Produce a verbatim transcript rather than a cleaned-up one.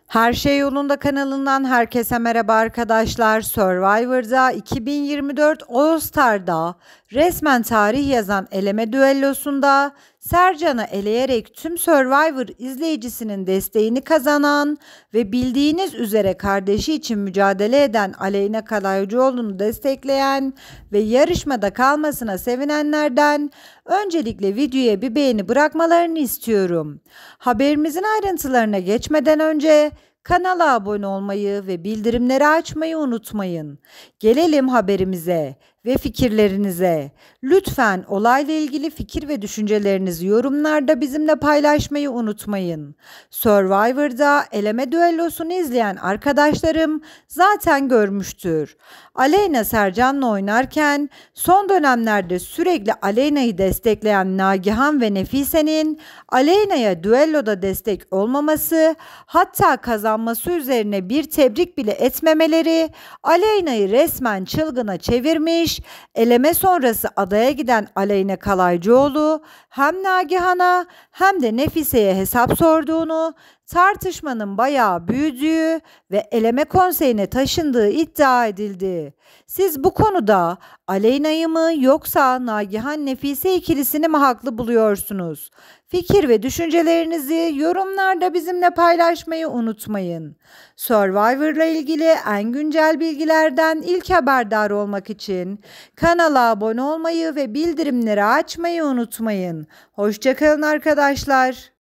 Her Şey Yolunda kanalından herkese merhaba arkadaşlar. Survivor'da iki bin yirmi dört All Star'da resmen tarih yazan eleme düellosunda Sercan'ı eleyerek tüm Survivor izleyicisinin desteğini kazanan ve bildiğiniz üzere kardeşi için mücadele eden Aleyna Kalaycıoğlu'nu destekleyen ve yarışmada kalmasına sevinenlerden öncelikle videoya bir beğeni bırakmalarını istiyorum. Haberimizin ayrıntılarına geçmeden önce kanala abone olmayı ve bildirimleri açmayı unutmayın. Gelelim haberimize ve fikirlerinize. Lütfen olayla ilgili fikir ve düşüncelerinizi yorumlarda bizimle paylaşmayı unutmayın. Survivor'da eleme düellosunu izleyen arkadaşlarım zaten görmüştür. Aleyna Sercan'la oynarken son dönemlerde sürekli Aleyna'yı destekleyen Nagihan ve Nefise'nin Aleyna'ya düelloda destek olmaması, hatta kazanması üzerine bir tebrik bile etmemeleri Aleyna'yı resmen çılgına çevirmiş. Eleme sonrası adaya giden Aleyna Kalaycıoğlu hem Nagihan'a hem de Nefise'ye hesap sorduğunu, tartışmanın bayağı büyüdüğü ve eleme konseyine taşındığı iddia edildi. Siz bu konuda Aleyna'yı mı yoksa Nagihan Nefise ikilisini mi haklı buluyorsunuz? Fikir ve düşüncelerinizi yorumlarda bizimle paylaşmayı unutmayın. Survivor'la ilgili en güncel bilgilerden ilk haberdar olmak için kanala abone olmayı ve bildirimleri açmayı unutmayın. Hoşça kalın arkadaşlar.